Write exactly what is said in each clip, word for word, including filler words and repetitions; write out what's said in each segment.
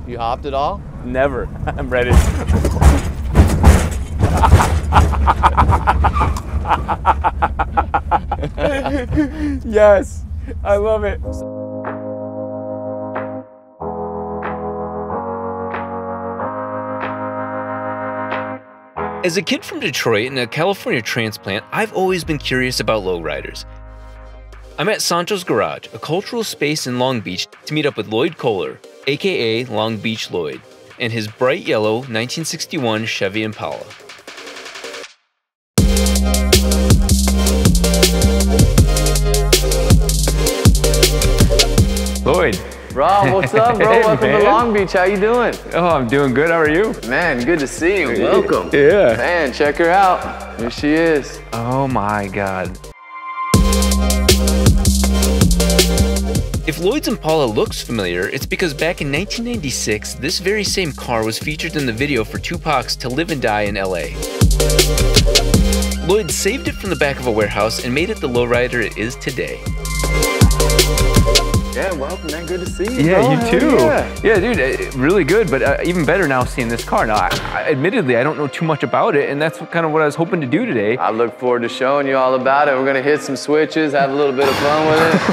You hopped at all? Never. I'm ready. Yes, I love it. As a kid from Detroit and a California transplant, I've always been curious about lowriders. I'm at Sancho's Garage, a cultural space in Long Beach, to meet up with Lloyd Kohler, aka Long Beach Lloyd, and his bright yellow nineteen sixty-one Chevy Impala. Lloyd. Rob, what's up, bro? Hey, Welcome man. to Long Beach. How you doing? Oh, I'm doing good. How are you? Man, good to see you. Welcome. Yeah. Man, check her out. Here she is. Oh my God. If Lloyd's Impala looks familiar, it's because back in nineteen ninety-six, this very same car was featured in the video for Tupac's To Live and Die in L A. Lloyd saved it from the back of a warehouse and made it the lowrider it is today. Yeah, welcome, man. Good to see you. Yeah, bro. you Hell too. Yeah. Yeah, dude, uh, really good, but uh, even better now seeing this car. Now, I, I, admittedly, I don't know too much about it, and that's kind of what I was hoping to do today. I look forward to showing you all about it. We're gonna hit some switches, have a little bit of fun with it.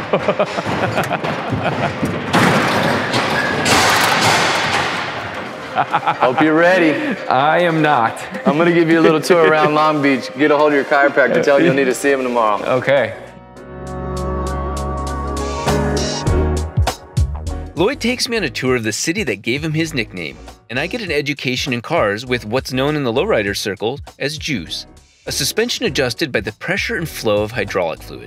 Hope you're ready. I am not. I'm gonna give you a little tour around Long Beach. Get a hold of your chiropractor, tell him you'll need to see him tomorrow. Okay. Lloyd takes me on a tour of the city that gave him his nickname, and I get an education in cars with what's known in the lowrider circle as juice, a suspension adjusted by the pressure and flow of hydraulic fluid.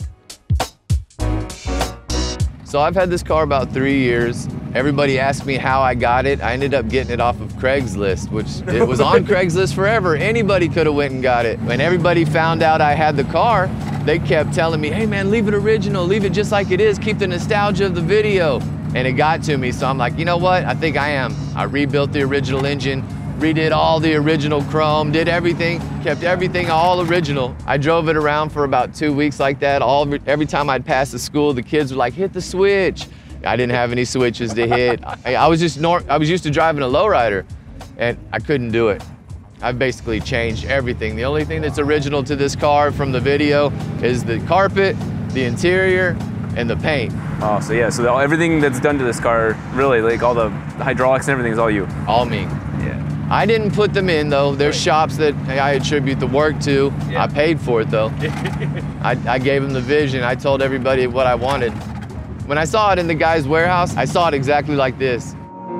So I've had this car about three years. Everybody asked me how I got it. I ended up getting it off of Craigslist, which it was on Craigslist forever. Anybody could have went and got it. When everybody found out I had the car, they kept telling me, hey man, leave it original, leave it just like it is, keep the nostalgia of the video. And it got to me, so I'm like, you know what? I think I am. I rebuilt the original engine, redid all the original chrome, did everything, kept everything all original. I drove it around for about two weeks like that. All every time I'd pass the school, the kids were like, hit the switch. I didn't have any switches to hit. I, I was just nor I was used to driving a lowrider, and I couldn't do it. I've basically changed everything. The only thing that's original to this car from the video is the carpet, the interior, and the paint. Oh, so yeah, so the, everything that's done to this car, really, like all the hydraulics and everything is all you? All me. Yeah. I didn't put them in though. There's right. shops that I attribute the work to. Yeah. I paid for it though. I, I gave them the vision. I told everybody what I wanted. When I saw it in the guy's warehouse, I saw it exactly like this.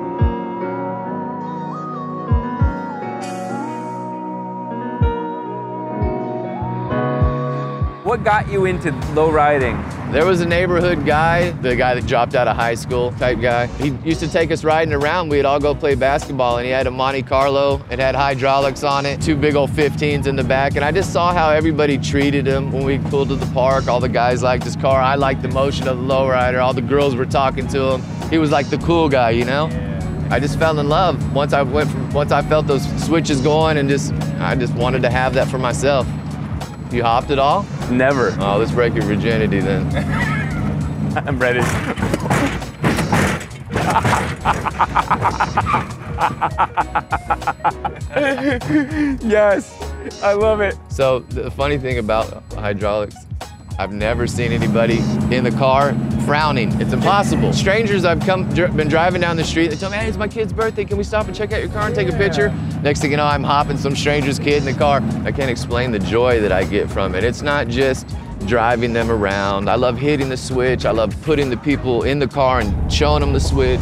What got you into low riding? There was a neighborhood guy, the guy that dropped out of high school type guy. He used to take us riding around. We'd all go play basketball, and he had a Monte Carlo. It had hydraulics on it, two big old fifteens in the back. And I just saw how everybody treated him when we pulled to the park. All the guys liked his car. I liked the motion of the lowrider. All the girls were talking to him. He was like the cool guy, you know? Yeah. I just fell in love once I went from, once I felt those switches going, and just I just wanted to have that for myself. You hopped at all? Never. Oh, let's break your virginity then. I'm ready. Yes, I love it. So the funny thing about hydraulics, I've never seen anybody in the car frowning. It's impossible. Strangers I've come, been driving down the street, they tell me, hey, it's my kid's birthday. Can we stop and check out your car and take a picture? Next thing you know, I'm hopping some stranger's kid in the car. I can't explain the joy that I get from it. It's not just driving them around. I love hitting the switch. I love putting the people in the car and showing them the switch.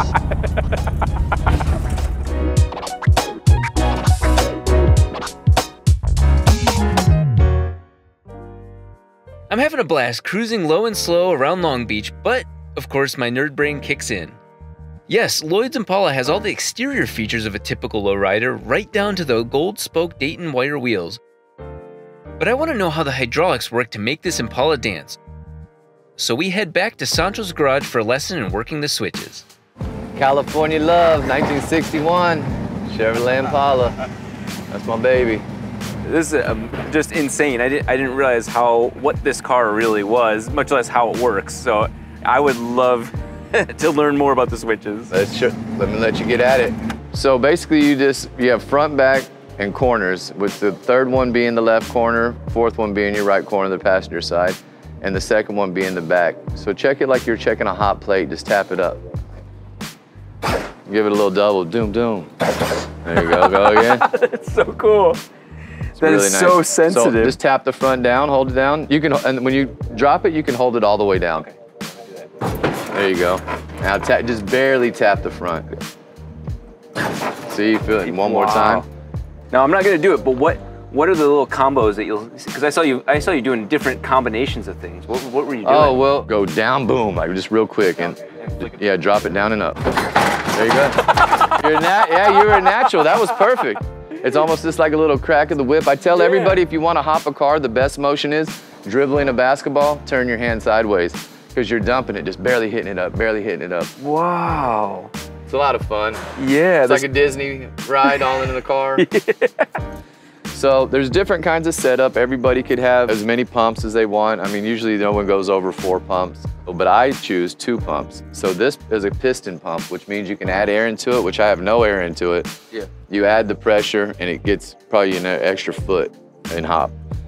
I'm having a blast cruising low and slow around Long Beach, but of course my nerd brain kicks in. Yes, Lloyd's Impala has all the exterior features of a typical lowrider, right down to the gold spoke Dayton wire wheels. But I want to know how the hydraulics work to make this Impala dance. So we head back to Sancho's garage for a lesson in working the switches. California love, nineteen sixty-one, Chevrolet Impala. That's my baby. This is um, just insane. I didn't, I didn't realize how what this car really was, much less how it works. So I would love to learn more about the switches. Let's let me let you get at it. So basically you just, you have front, back, and corners, with the third one being the left corner, fourth one being your right corner, the passenger side, and the second one being the back. So check it like you're checking a hot plate, just tap it up. Give it a little double, doom, doom. There you go, go again. That's so cool. It's that really is nice. so sensitive. So just tap the front down, hold it down. You can, and when you drop it, you can hold it all the way down. There you go. Now tap, just barely tap the front. See, you feel it. One more Wow. time. Now I'm not gonna do it, but what what are the little combos that you'll? Because I saw you I saw you doing different combinations of things. What what were you doing? Oh well, go down, boom, like just real quick, and yeah, drop it down and up. There you go. You're nat yeah, you were natural. That was perfect. It's almost just like a little crack of the whip. I tell Yeah. everybody, if you want to hop a car, the best motion is dribbling a basketball. Turn your hand sideways, because you're dumping it, just barely hitting it up, barely hitting it up. Wow. It's a lot of fun. Yeah. It's like a Disney ride all in the car. Yeah. So there's different kinds of setup. Everybody could have as many pumps as they want. I mean, usually no one goes over four pumps, but I choose two pumps. So this is a piston pump, which means you can add air into it, which I have no air into it. Yeah. You add the pressure and it gets probably an extra foot in hop.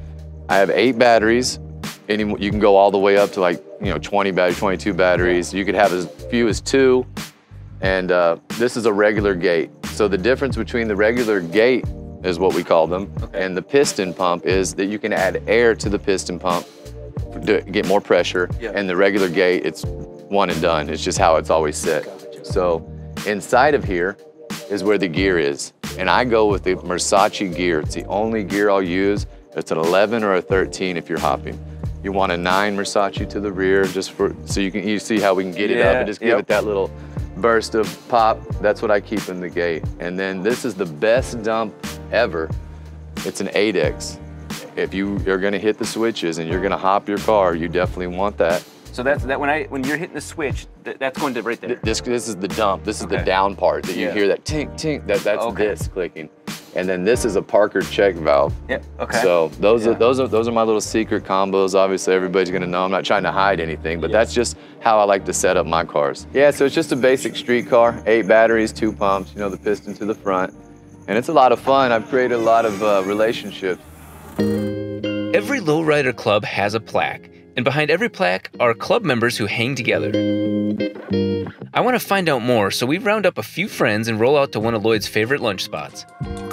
I have eight batteries. Any, you can go all the way up to like, you know, twenty batteries, twenty-two batteries. You could have as few as two. And uh, this is a regular gate. So the difference between the regular gate is what we call them, okay, and the piston pump is that you can add air to the piston pump to get more pressure, yeah, and the regular gate, it's one and done. It's just how it's always set. Gotcha. So inside of here is where the gear is. And I go with the Versace gear. It's the only gear I'll use. It's an eleven or a thirteen if you're hopping. You want a nine Versace to the rear, just for so you can you see how we can get it yeah, up and just give yep. it that little burst of pop. That's what I keep in the gate. And then this is the best dump ever. It's an eight X. If you are gonna hit the switches and you're gonna hop your car, you definitely want that. So that's that when I when you're hitting the switch, th that's going to right there. This this is the dump. This is okay. the down part that you yeah. hear that tink tink. That that's okay. this clicking. And then this is a Parker check valve. Yep. Okay. So those yeah. are those are those are my little secret combos. Obviously, everybody's gonna know. I'm not trying to hide anything, but yeah. that's just how I like to set up my cars. Yeah. So it's just a basic street car. Eight batteries, two pumps. You know, the piston to the front, and it's a lot of fun. I've created a lot of uh, relationships. Every lowrider club has a plaque, and behind every plaque are club members who hang together. I want to find out more, so we round up a few friends and roll out to one of Lloyd's favorite lunch spots.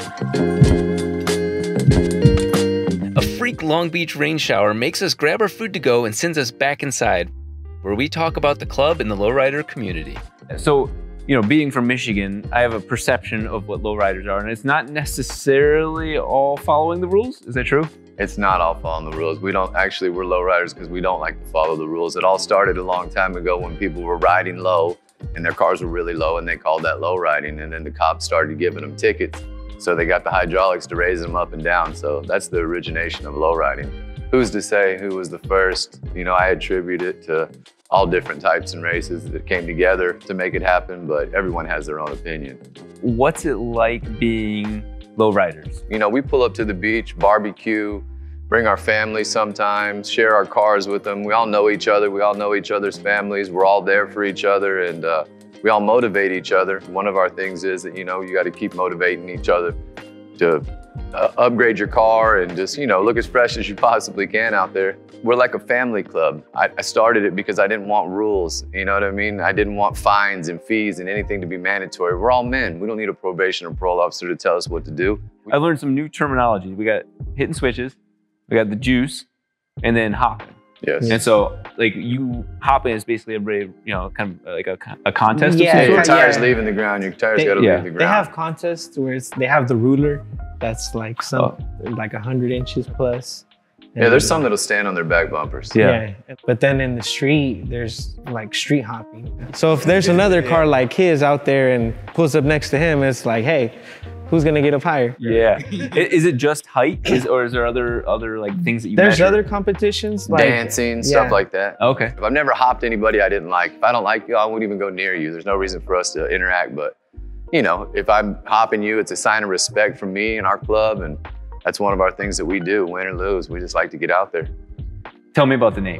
A freak Long Beach rain shower makes us grab our food to go and sends us back inside, where we talk about the club and the lowrider community. So, you know, being from Michigan, I have a perception of what lowriders are, and it's not necessarily all following the rules. Is that true? It's not all following the rules. We don't actually, we're lowriders because we don't like to follow the rules. It all started a long time ago when people were riding low and their cars were really low and they called that low riding. And then the cops started giving them tickets. So they got the hydraulics to raise them up and down. So that's the origination of low riding. Who's to say who was the first? You know, I attribute it to all different types and races that came together to make it happen, but everyone has their own opinion. What's it like being lowriders? You know, we pull up to the beach, barbecue, bring our family sometimes, share our cars with them. We all know each other. We all know each other's families. We're all there for each other, and uh, we all motivate each other. One of our things is that, you know, you got to keep motivating each other to uh, upgrade your car and just, you know, look as fresh as you possibly can out there. We're like a family club. I, I started it because I didn't want rules, you know what I mean? I didn't want fines and fees and anything to be mandatory. We're all men. We don't need a probation or parole officer to tell us what to do. I learned some new terminology. We got hitting switches, we got the juice, and then hopping. Yes. And so, like, you hopping is basically everybody, you know, kind of like a, a contest. Yeah, of some Your sort. tires yeah. leaving the ground. Your tires They- got to yeah. leave the ground. They have contests where it's, they have the ruler that's like some Oh. like a hundred inches plus. Yeah, there's some that'll stand on their back bumpers. Yeah. Yeah. But then in the street, there's like street hopping. So if there's another car like his out there and pulls up next to him, it's like, hey, who's gonna get up higher? Yeah. I- Is it just height, is, or is there other other like things that you There's measure? other competitions like Dancing, stuff yeah. like that. Okay. If I've never hopped anybody I didn't like, if I don't like you, I won't even go near you. There's no reason for us to interact, but you know, if I'm hopping you, it's a sign of respect from me and our club, and that's one of our things that we do, win or lose. We just like to get out there. Tell me about the name.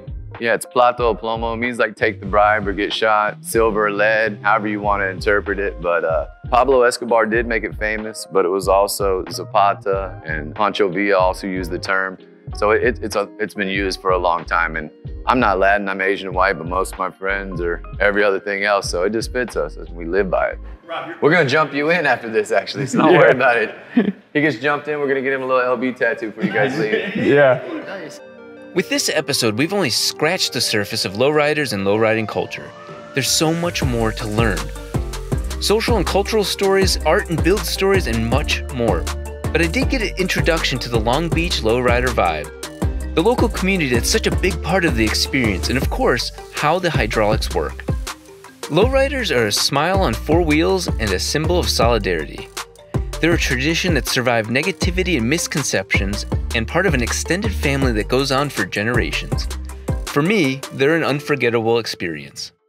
Yeah, it's Plato, Plomo. It means like take the bribe or get shot, silver or lead, however you want to interpret it. But uh, Pablo Escobar did make it famous, but it was also Zapata and Pancho Villa also used the term. So it, it's, a, it's been used for a long time. And I'm not Latin, I'm Asian and white, but most of my friends are every other thing else. So it just fits us and we live by it. We're gonna jump you in after this actually, so don't yeah. worry about it. He gets jumped in, we're gonna get him a little L B tattoo for you guys leave. Yeah. With this episode, we've only scratched the surface of lowriders and lowriding culture. There's so much more to learn. Social and cultural stories, art and build stories, and much more. But I did get an introduction to the Long Beach lowrider vibe, the local community that's such a big part of the experience, and of course, how the hydraulics work. Lowriders are a smile on four wheels and a symbol of solidarity. They're a tradition that survived negativity and misconceptions and part of an extended family that goes on for generations. For me, they're an unforgettable experience.